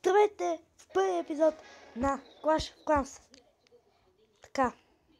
Здравейте в първия епизод на Clash of Clans. Така.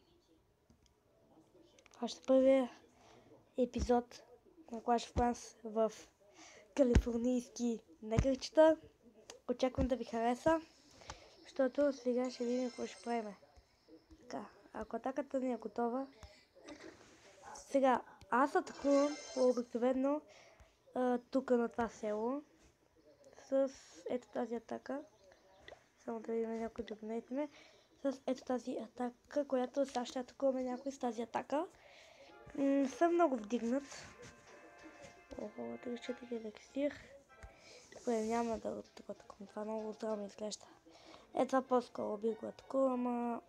Това ще е първия епизод на Clash of Clans в калифорнийски негърчета. Очаквам да ви хареса, защото сега ще видим какво ще правим. Така, ако атаката ни е готова, сега аз атакувам обикновено тук на това село с ето тази атака. Само да видим някой да донейтме. С ето тази атака, която сега ще атакуваме някой с тази атака. Съм много вдигнат. Охо, 34 елексир. Добре, няма да го атакувам. Това много здраво ми изглежда. Това по-скоро би го атакувам, ама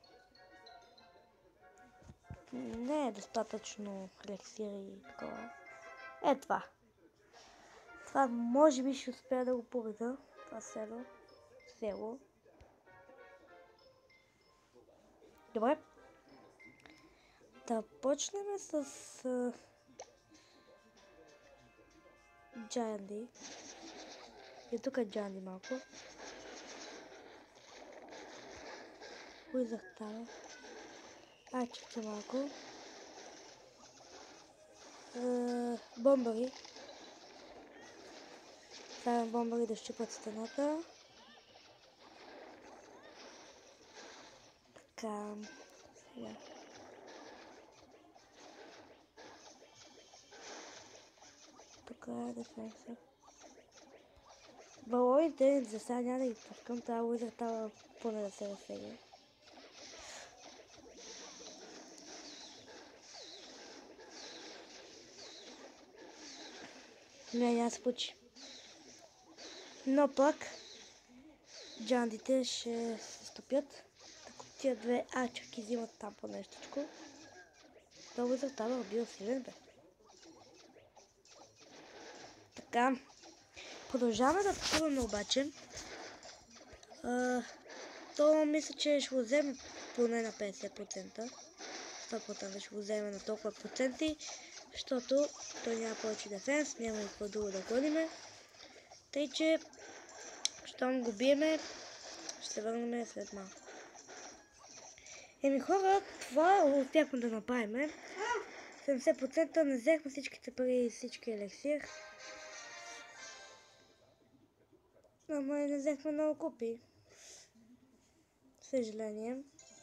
не е достатъчно елексир и такова. Това. Това може би ще успея да го победа. Това село. Добре. Да почнем с Джанди. И тук е Джанди малко. Уизахтава. Чакай малко. Бомбари. Ставям бомбари да щупат стената. Така. Сега. Тук е дефенса. Балоните за сега няма да ги пускам. Това Уизър трябва поне да се разсега. Няма се получи. Но пък джандите ще се стопят. Така тия две арчерки взимат там по нещичко. Това Уизър става бил силен, бе. Така. Продължаваме да атакуваме обаче. То мисля, че ще го вземе поне на 50%. 100% ще го вземе на толкова проценти, защото той няма повече дефенс, няма никакво друго да гониме. Тъй, че щом го биеме, ще се върнем след малко. Хора, това успяхме да направим. 70% не взехме всичките пари и всички елексир. Ама не взехме много купи. Съжаление.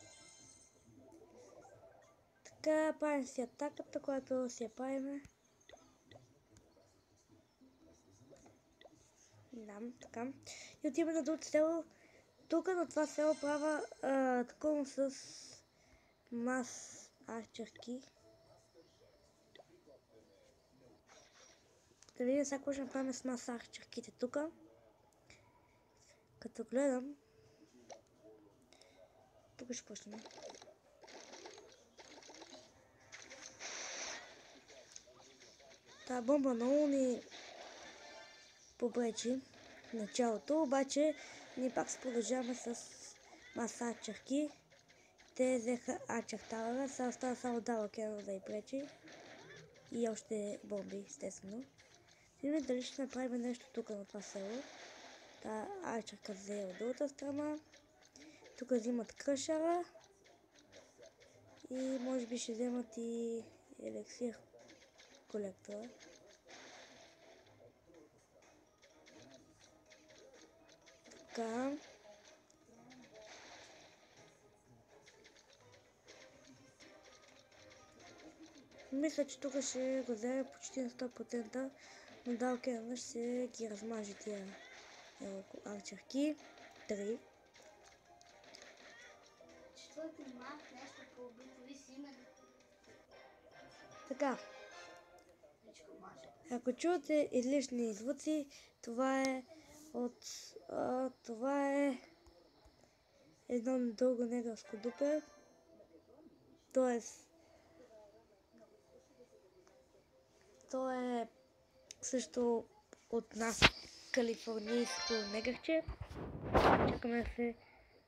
Така, правим си атаката, която си я правим. Да, така. И отиваме на друго село. Тук на това село правя такова с мас арчерки. Да видим сега какво ще направим с мас арчерките тук. Като гледам, тук ще почнем. Та бомба много ни побречи в началото, обаче ние пак се продължаваме с маса арчерки. Те взеха арчер тавъра, сега остава само дава кена да й пречи. И още бомби, естествено. Видим дали ще направим нещо тук на това село. Та арчерка взе от другата страна. Тук взимат кръшера. И може би ще вземат и елексир колектора. Така. Мисля, че тук ще го вземе почти на 100%, но далкена ще ги размажи тия арчерки. 3. Така. Ако чувате излишни звуци, това е едно дълго негърско дупе. Тоест, то е също от нас калифорнийско негърче. Чакаме да се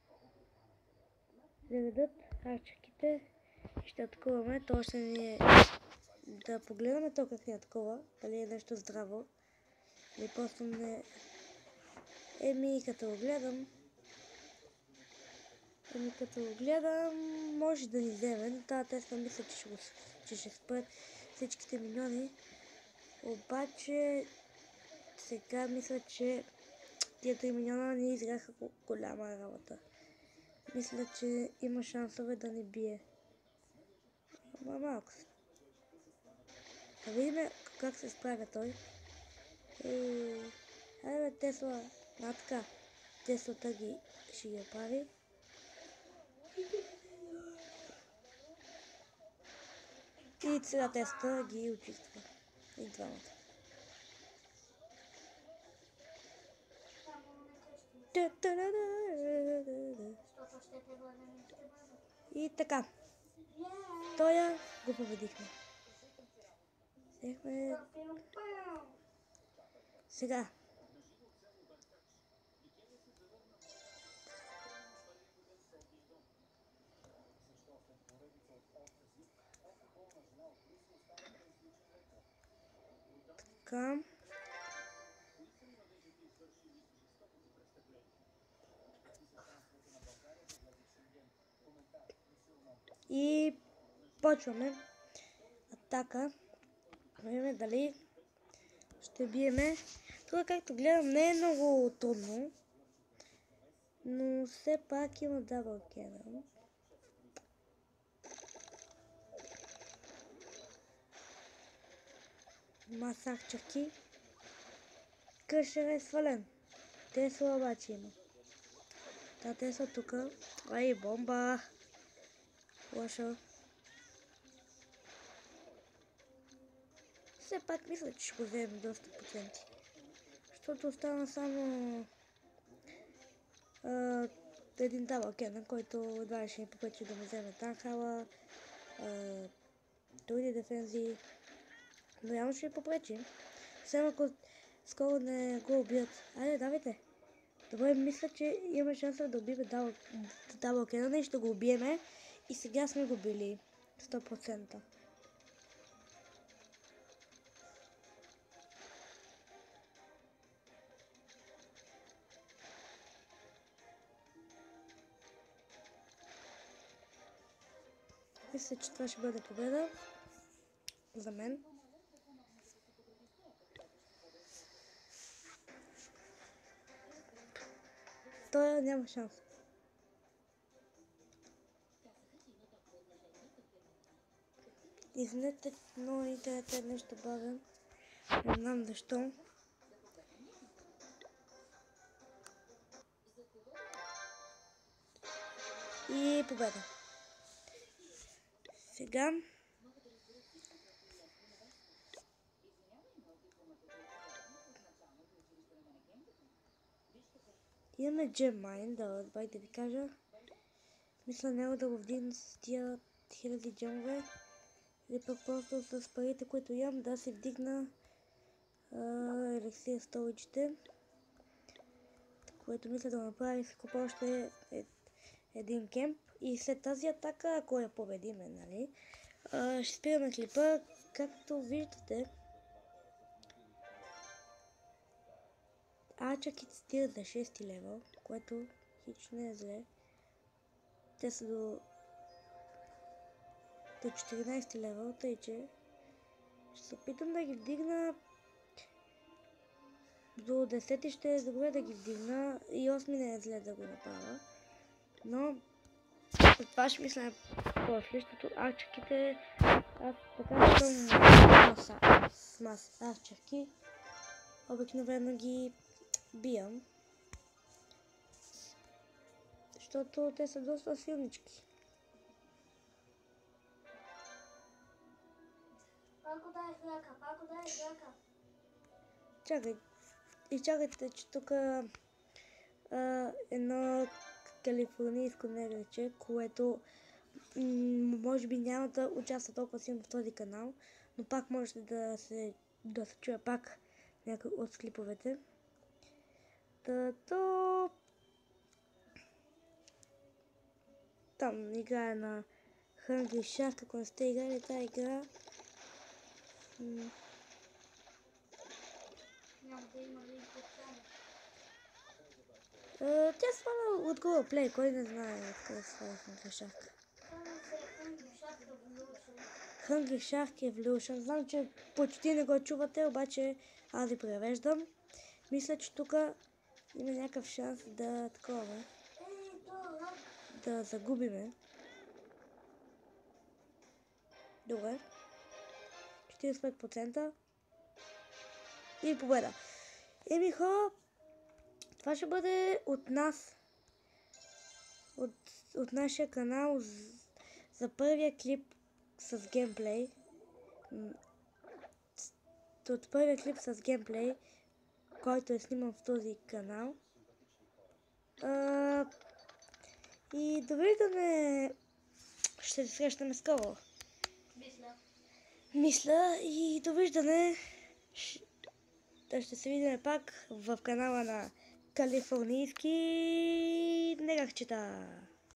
заведат арчерките. Ще атакуваме. То ще ни е да погледаме то как ни атакува. Дали е нещо здраво. Или просто не Като го гледам, може да ни вземе, но тази Тесла мисля, че ще спрат всичките миньони. Обаче сега мисля, че тия 3 миньона ни изиграха голяма работа. Мисля, че има шансове да ни бие. Ама малко са. Да видим как се справя той. Айде бе, Тесла, така. Теслата ще ги прави. И сега Теслата ги очиства. И двамата. И така. Тоя го победихме. Сега. Така. И почваме атака. Видим дали ще биеме. Това, както гледам, не е много трудно, но все пак има дабъл кенъл. Масакчаки. Къщера е свален. Тесла обаче има. Та Тесла тука. Ай, бомба! Лошо. Все пак мисля, че ще го вземем доста проценти. Защото остана само един дабъл кенъл, който едва ще ни попречи да му вземе танхала, други дефензи. Но явно ще ни попречи. Само ако скоро не го убият. Айде, давайте. Добре, мисля, че има шанса да убием дабъл кенъл и ще го убиеме. И сега сме го били 100%. Мисля, че това ще бъде победа за мен. Той няма шанс. Извинете, но интернетът е нещо бавен. Не знам защо. И победа. Сега имаме Gemmine, да ви кажа. Мисля него да го вдигна с тия 1000 джемове. Или пък просто с парите, които имам, да се вдигна елексир столичите. Което мисля да направи, се купа още един кемп. И след тази атака, ако я победиме, нали, ще спираме клипа. Както виждате, арчерките стигат за 6 левел, което хич не е зле. Те са до 14 левел, тъй че ще се опитам да ги вдигна до 10 ще е добре да ги вдигна и 8 не е зле да го направя. Но това ще мисля после, защото арчерките, аз така съм с мас арчерки, обикновено ги биям, защото те са доста силнички. Пако дай зрака. Чакайте, че тук едно калифорнийско негрече, което може би няма да участва толкова силно в този канал, но пак може да се чуя пак някой от клиповете. Там играе на Hungry Shark, ако не сте играли тази игра. Няма да има ли Тя сваля от Google Play, кой не знае откъде сваля Hungry Shark. Hungry Shark Evolution. Знам, че почти не го чувате, обаче аз ви превеждам. Мисля, че тук има някакъв шанс да такова, да загубиме. Добре. 45% и победа. Еми хора, това ще бъде от нас, от нашия канал за първия клип с геймплей. От първия клип с геймплей, който е сниман в този канал. И довиждане. Ще се срещаме скоро. Мисля и довиждане. Ще се видим пак в канала на Калифорнийски негърчета.